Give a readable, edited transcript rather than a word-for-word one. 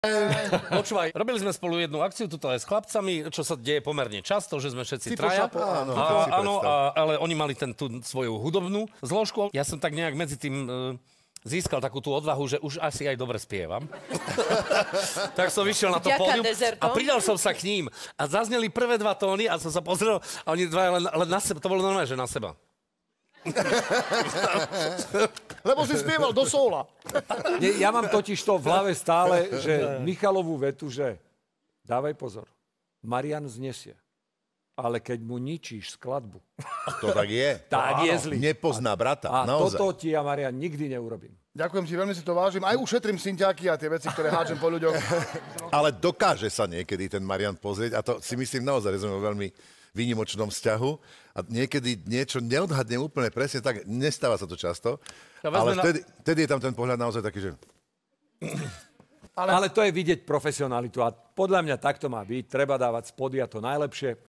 Počúvaj, robili sme spolu jednu akciu tuto aj s chlapcami, čo sa deje pomerne často, že sme všetci traja. Áno, ale oni mali tú svoju hudobnú zložku. Ja som tak nejak medzi tým získal takú tú odvahu, že už asi aj dobre spievam. Tak som vyšiel na to pódium a pridal som sa k ním. A zazneli prvé 2 tóny a som sa pozrel a oni dva len na seba, to bolo normálne, že na seba. Lebo si spieval do sóla. Ja mám totiž to v hlave stále, že Michalovú vetu, že dávaj pozor, Marian znesie, ale keď mu ničíš skladbu. To tak je. Tak je zlý. Nepozná brata, a naozaj. toto ti ja, Marian, nikdy neurobím. Ďakujem ti, veľmi si to vážim. Aj ušetrím synťáky a tie veci, ktoré háčem po ľuďoch. Ale dokáže sa niekedy ten Marian pozrieť a to si myslím naozaj, že sme vo veľmi výnimočnom vzťahu a niekedy niečo neodhadne úplne presne tak, nestáva sa to často, ale vtedy je tam ten pohľad naozaj taký, že... Ale to je vidieť profesionalitu a podľa mňa takto má byť, treba dávať spody a to najlepšie.